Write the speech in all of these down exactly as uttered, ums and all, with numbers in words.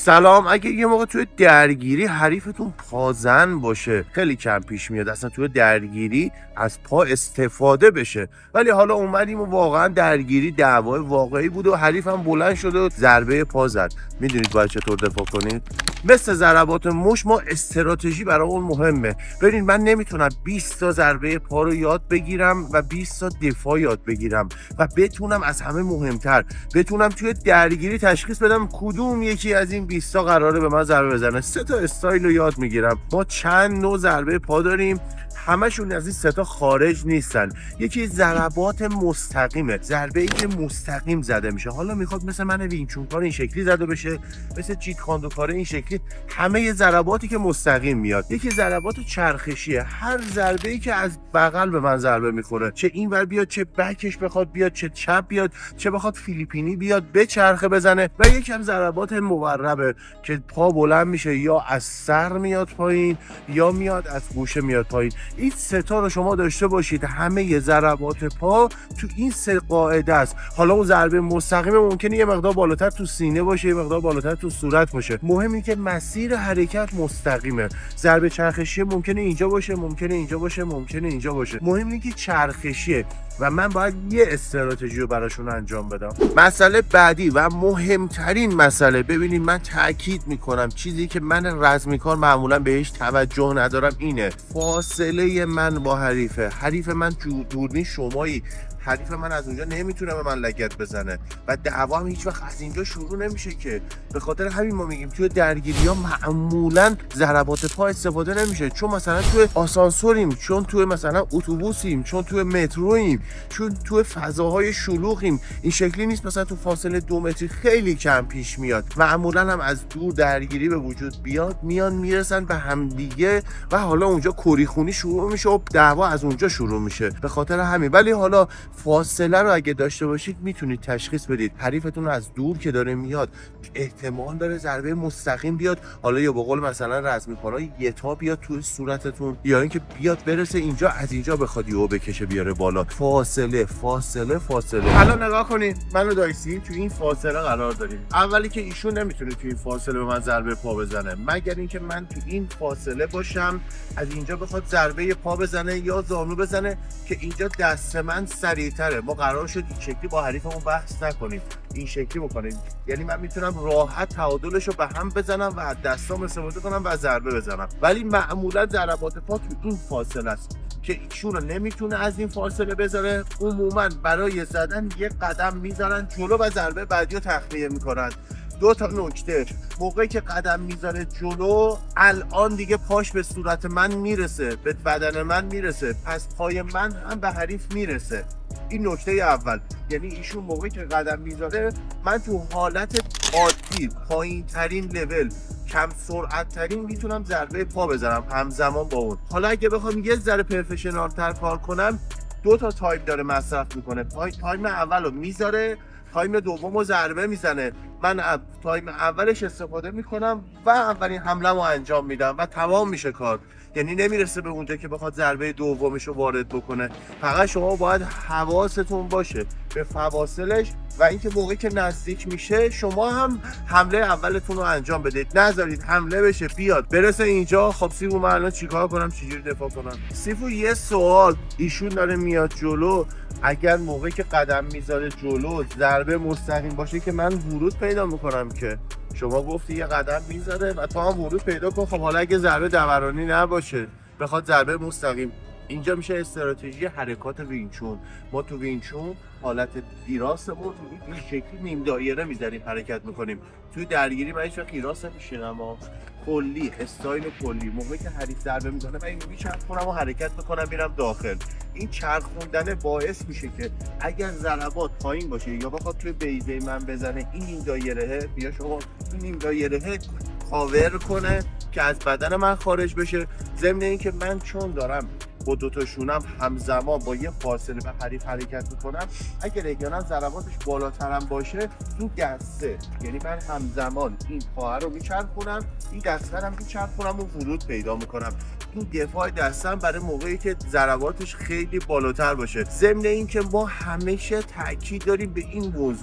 سلام. اگه یه موقع توی درگیری حریفتون پازن باشه خیلی کم پیش میاد اصلا توی درگیری از پا استفاده بشه، ولی حالا اومدیم و واقعا درگیری دعوای واقعی بود و حریفم بلند شد و ضربه پا زد. میدونید باید چطور دفاع کنید؟ مثل ضربات مش ما استراتژی برای اون مهمه. ببینید من نمیتونم بیست تا ضربه پا رو یاد بگیرم و بیست تا دفاع یاد بگیرم و بتونم از همه مهمتر بتونم توی درگیری تشخیص بدم کدوم یکی از این بیست تا قراره به من ضربه بزنه. سه تا استایل رو یاد میگیرم. ما چند نوع ضربه پا داریم، همشون از این سه تا خارج نیستن. یکی ضربات مستقیمه، ضربه ای که مستقیم زده میشه. حالا میخواد مثل من وینچون کار این شکلی زده بشه، مثل جیت کاندو کار این شکلی، همه ضرباتی که مستقیم میاد. یکی ضربات چرخشیه، هر ضربه ای که از بغل به من ضربه میخوره، چه اینور بیاد چه بکش بخواد بیاد، چه چپ بیاد چه بخواد فیلیپینی بیاد به چرخه بزنه. و یکم ضربات موربه که پا بلند میشه، یا از سر میاد پایین یا میاد از گوشه میاد پایین. این سه تا رو شما داشته باشید، همه ضربات پا تو این سه قاعده است. حالا اون ضربه مستقیم ممکنه یه مقدار بالاتر تو سینه باشه، یه مقدار بالاتر تو صورت باشه. مهم اینه که مسیر حرکت مستقیمه. ضربه چرخشی ممکنه اینجا باشه، ممکنه اینجا باشه، ممکنه اینجا باشه. مهم اینه که چرخشیه و من باید یه استراتژی رو براشون انجام بدم. مسئله بعدی و مهمترین مسئله، ببینید من تاکید میکنم چیزی که من رزمیکار معمولا بهش توجه ندارم اینه فاصله من با حریفه. حریف من دوربین شمایی، حریف من از اونجا نمیتونه به من لگد بزنه و دعوا هم هیچ وقت از اینجا شروع نمیشه که. به خاطر همین ما میگیم توی درگیری ها معمولا ضربات پا استفاده نمیشه، چون مثلا توی آسانسوریم، چون توی مثلا اتوبوسیم، چون توی مترویم، چون توی فضاهای شلوغیم. این شکلی نیست مثلا تو فاصله دو متری خیلی کم پیش میاد. معمولا هم از دور درگیری به وجود بیاد، میان میرسن به همدیگه و حالا اونجا کری خونی شروع میشه و دعوا از اونجا شروع میشه. به خاطر همین ولی حالا فاصله رو اگه داشته باشید میتونید تشخیص بدید حریفتون از دور که داره میاد احتمال داره ضربه مستقیم بیاد، حالا یا به قول مثلا رزمیکارا یه تا بیاد توی صورتتون، یا اینکه بیاد برسه اینجا از اینجا بخواد یهو بکشه بیاره بالا. فاصله فاصله فاصله. الان نگاه کنید منو دایسی تو این فاصله قرار داریم. اولی که ایشون نمیتونه تو این فاصله به من ضربه پا بزنه مگر اینکه من تو این فاصله باشم از اینجا بخواد ضربه پا بزنه یا زانو بزنه که اینجا دست من سریع تره. ما قرار شد این شکلی با حریفمون بحث نکنیم، این شکلی بکنیم. یعنی من میتونم راحت تعادلش رو به هم بزنم و از دستام استفاده کنم و ضربه بزنم. ولی معمولا ضربات پا تو این فاصله است که ایشون رو نمیتونه از این فاصله بذاره. عموما برای زدن یه قدم میذارن جلو و ضربه بعدی رو تخلیه میکنن. دو تا نکته، موقعی که قدم میذاره جلو الان دیگه پاش به صورت من میرسه، به بدن من میرسه، پس پای من هم به حریف میرسه. این نکته اول. یعنی ایشون موقعی که قدم میذاره من تو حالت عادی پایین ترین لول کم سرعت ترین میتونم ضربه پا بزنم همزمان با اون. حالا اگه بخوام یه ذره پروفشنال تر کار کنم دو تا تایم داره مصرف میکنه. تایم اول رو میذاره، تایم دوم رو ضربه میزنه. من از تایم اولش استفاده میکنم و اولین حمله رو انجام میدم و تمام میشه کار. یعنی نمیرسه به اونجا که بخواد ضربه دومش رو وارد بکنه. فقط شما باید حواستون باشه به فواصلش و اینکه موقعی که نزدیک میشه شما هم حمله اولتون رو انجام بدید. نذارید حمله بشه بیاد برسه اینجا خب سیفو من الان چیکار کنم، چجوری دفاع کنم؟ سیفو یه سوال، ایشون داره میاد جلو، اگر موقعی که قدم میذاره جلو ضربه مستقیم باشه که من ورود پیدا میکنم که شما گفتی یه قدم میذاره و تو هم ورود پیدا کن. خب حالا اگه ضربه دورانی نباشه بخواد ضربه مستقیم، اینجا میشه استراتژی حرکات وینچون. ما تو وینچون حالت ایراسمون این شکلی نیم دایره میذاریم حرکت میکنیم. توی درگیری من هیچ وقت ایراس نمیشینم، اما کلی استایل کلی موقعی که حریف ضربه میزنه من اینو میچرخونم و حرکت میکنم میرم داخل. این چرخوندن باعث میشه که اگر ضربات پایین باشه یا بخواد توی بیضه من بزنه این نیم دایره بیا شما این نیم دایره کاور کنه که از بدن من خارج بشه. ضمن اینکه من چون دارم با دو تا شونم همزمان با یه فاصله به حریف حرکت میکنم، اگر احیانا ضرباتش بالاترم باشه این دسته، یعنی من همزمان این پاها رو میچرخونم این دسته رو میچرخونم و ورود پیدا میکنم. این دفاع دستم برای موقعی که ضرباتش خیلی بالاتر باشه. ضمن اینکه ما همیشه تاکید داریم به این موضوع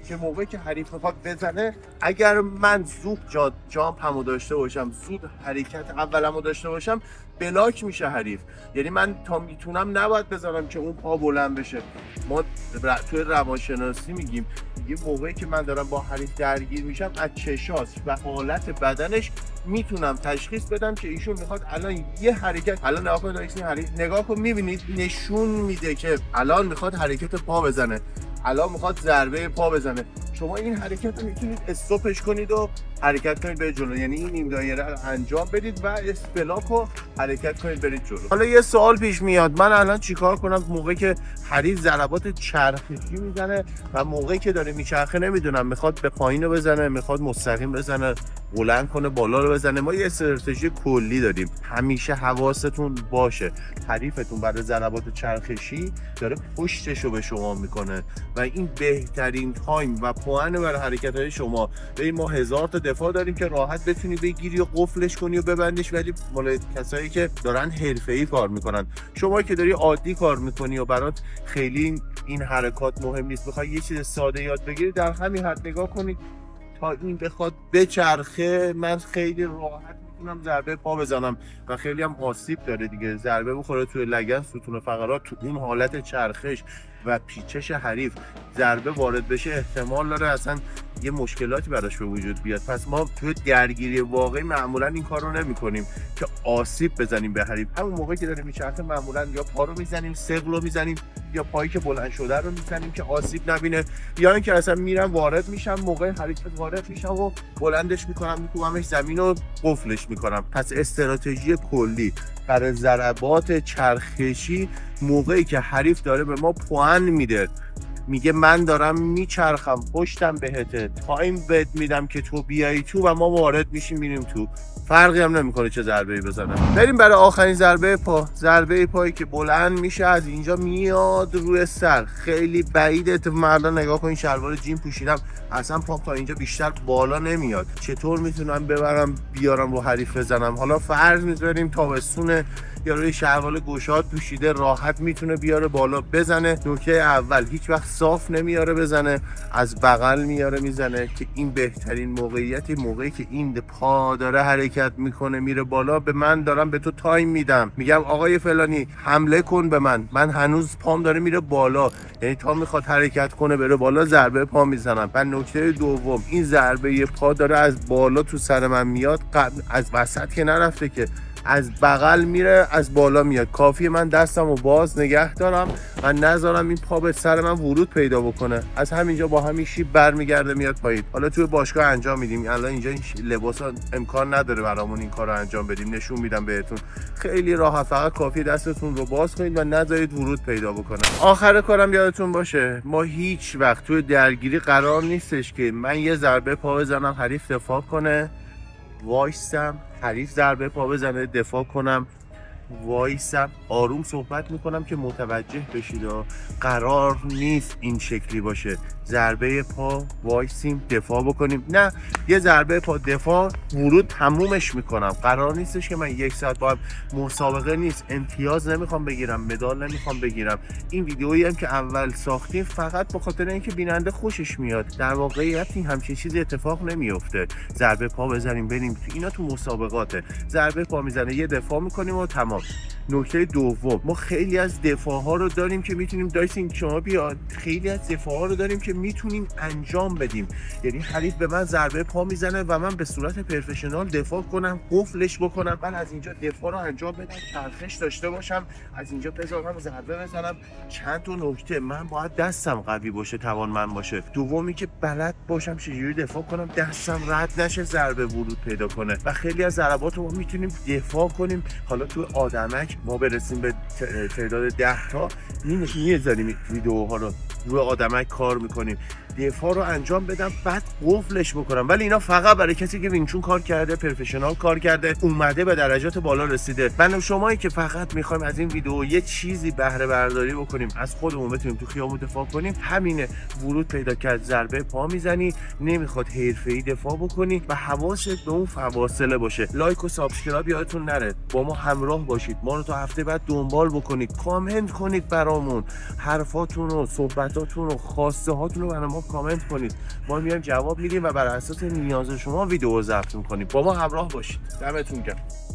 که موقعی که حریف میخواد بزنه، اگر من زود جا جامپ همو داشته باشم، زود حرکت اولمو داشته باشم، بلاک میشه حریف. یعنی من تا میتونم نباید بذارم که اون پا بلند بشه. ما توی روانشناسی میگیم یه موقعی که من دارم با حریف درگیر میشم، از چشاش و حالت بدنش میتونم تشخیص بدم که ایشون میخواد الان یه حرکت، الان نگاه کنید این حریف، نگاه کن میبینید نشون میده که الان میخواد حرکت پا بزنه، الان میخواد ضربه پا بزنه. شما این حرکت رو میتونید استاپش کنید و حرکت کنید به جلو، یعنی این نیم دایره رو انجام بدید و اسپلاک رو حرکت کنید برید جلو. حالا یه سوال پیش میاد، من الان چیکار کنم موقعی که حریف ضربات چرخشی میزنه و موقعی که داره میچرخه نمیدونم میخواد به پایین رو بزنه، میخواد مستقیم بزنه، بلند کنه بالا رو بزنه. ما یه استراتژی کلی داریم، همیشه حواستون باشه حریفتون برای ضربات چرخشی داره پشتشو به شما میکنه و این بهترین تایم و پوان برای حرکت‌های شما. ببین ما هزار تا دفاع داریم که راحت بتونی بگیری و قفلش کنی و ببندیش، ولی مال کسایی که دارن حرفه‌ای کار میکنن. شما که داری عادی کار میکنی و برات خیلی این حرکات مهم نیست، میخوای یه چیز ساده یاد بگیری، در همین حد نگاه کنید تا این بخواد بچرخه من خیلی راحت میتونم ضربه پا بزنم و خیلی هم آسیب داره دیگه. ضربه بخوره توی لگن، ستون فقرات، تو اون حالت چرخش و پیچش حریف ضربه وارد بشه، احتمال داره اصلا یه مشکلاتی براش به وجود بیاد. پس ما توی درگیری واقعی معمولا این کار رو نمی کنیم که آسیب بزنیم به حریف. همون موقعی که داره میچرخه معمولا یا پا رو میزنیم، ثقل رو میزنیم، یا پایی که بلند شده رو میزنیم که آسیب نبینه، یا اینکه اصلا میرم وارد میشم، موقع حرکت وارد میشم و بلندش میکنم، میکوبمش زمین و قفلش میکنم. پس استراتژی کلی برای ضربات چرخشی موقعی که حریف داره به ما پوان میده، میگه من دارم میچرخم پشتم بهته، تایم بهت میدم که تو بیایی تو و ما وارد میشیم میریم تو، فرقی هم نمیکنه چه ضربه‌ای بزنم. بریم برای آخرین ضربه پا. ضربه پایی که بلند میشه از اینجا میاد روی سر، خیلی بعیده. تو مردا نگاه کن، شلوار جین پوشیدم، اصلا پام تا اینجا بیشتر بالا نمیاد. چطور میتونم ببرم بیارم رو حریف بزنم؟ حالا فرض میذاریم تابستونه یا روی شلوار گشاد پوشیده، راحت میتونه بیاره بالا بزنه. نکته اول، هیچ وقت صاف نمیاره بزنه، از بغل میاره میزنه که این بهترین موقعیتی. موقعی که این پا داره حرکت میکنه میره بالا، به من دارم به تو تایم میدم، میگم آقای فلانی حمله کن به من، من هنوز پام داره میره بالا، یعنی تا میخواد حرکت کنه بره بالا ضربه پا میزنم. و نکته دوم، این ضربه پا داره از بالا تو سر من میاد، از وسط که نرفته که، از بغل میره از بالا میاد. کافیه من دستم رو باز نگه دارم و نذارم این پا به سر من ورود پیدا بکنه، از همینجا با همین شیب برمیگرده میاد پایین. حالا توی باشگاه انجام میدیم، الان اینجا این لباسا امکان نداره برامون این کار رو انجام بدیم، نشون میدم بهتون، خیلی راحت، فقط کافیه دستتون رو باز کنید و نذارید ورود پیدا بکنه. آخر کارم یادتون باشه، ما هیچ وقت توی درگیری قرار نیستش که من یه ضربه پا بزنم حریف دفاع کنه، وایسم، حریف ضربه پا بزنه دفاع کنم، وایسم، آروم صحبت میکنم که متوجه بشید. قرار نیست این شکلی باشه، ضربه پا وایسیم دفاع بکنیم، نه، یه ضربه پا دفاع ورود تمومش میکنم. قرار نیستش که من یک ساعت با هم، مسابقه نیست، امتیاز نمیخوام بگیرم، مدال نمیخوام بگیرم. این ویدئویی هم که اول ساختیم فقط به خاطر اینکه بیننده خوشش میاد، در واقعیت این همچین چیزی اتفاق نمیفته. ضربه پا بزنیم بریم، اینا تو مسابقاته، ضربه پا میزنه یه دفاع میکنیم و تمام. نکته دوم، ما خیلی از دفاع ها رو داریم که میتونیم، دایسینگ شما بیاد، خیلی از دفاع ها رو داریم که میتونیم انجام بدیم. یعنی حریف به من ضربه پا میزنه و من به صورت پروفشنال دفاع کنم، قفلش بکنم، من از اینجا دفاع رو انجام بدم، چرخش داشته باشم، از اینجا بذارم ضربه بزنم. چند تا نکته، من باید دستم قوی باشه، توانمند باشه. دومی که بلد باشم چجوری دفاع کنم، دستم رد نشه ضربه ورود پیدا کنه. و خیلی از ضربات رو ما میتونیم دفاع کنیم. حالا تو آدمک ما برسیم به تعداد ده تا میذاریم ویدیوها رو روی آدمک کار میکنیم، دفاع رو انجام بدم بعد قفلش بکنم. ولی اینا فقط برای کسی که وینچون کار کرده، پروفشنال کار کرده، اومده به درجات بالا رسیده. من و شمایی که فقط میخوایم از این ویدیو یه چیزی بهره برداری بکنیم، از خودمون بتونیم تو خیابون دفاع کنیم، همینه. ورود پیدا کرد، ضربه پا میزنی، نمیخواد حرفه‌ای دفاع بکنی و حواست به اون فواصله باشه. لایک و سابسکرایب یادتون نره، با ما همراه باشید، ما رو تا هفته بعد دنبال بکنید، کامنت کنید برامون، حرفاتون و صحبت پیشنهاداتون و خواسته هاتون رو برای ما کامنت کنید. ما میایم جواب میدیم و بر اساس نیاز شما ویدیو ضبط میکنیم. با ما همراه باشید. دمتون گرم.